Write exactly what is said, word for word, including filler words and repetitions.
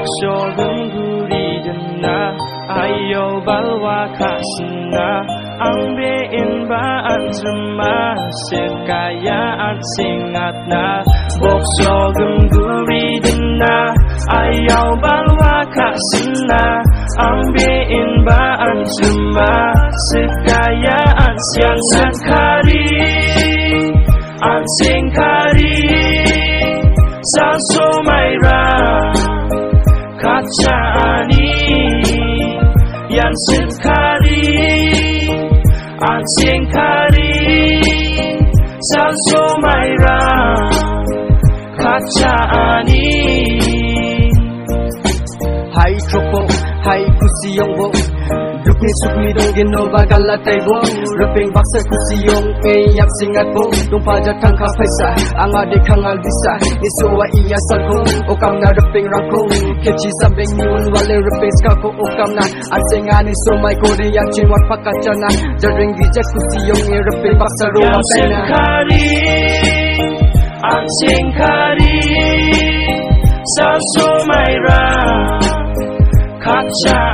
목쇼금 구리든나 아이요 발와 가슴나 앙베인 바안즈마 실가야 안싱앗나 목쇼금 구리든나 아이요 발와 가슴나 앙베인 바안즈마 실가야 안싱앗카리 안싱카리 산소마이라 가짜니 연습카리 안싱카리 산소마이라 가짜니 Hai tropo, hai kusiyong Ruping sukmi dong ginova galatay bo Ruping baksa kusiyong iyak singat bo Dong pajatang kapaisa ang adik kang albisa Isuwa iya salkong okam na ruping rangkong Kechi sabing niun wale ruping skako okam na Asingani sumay kore yang chinwat pakachana Jaring gijak kusiyong i ruping baksa ruwa pena Yansingkari, ansingkari Sa sumayra kacha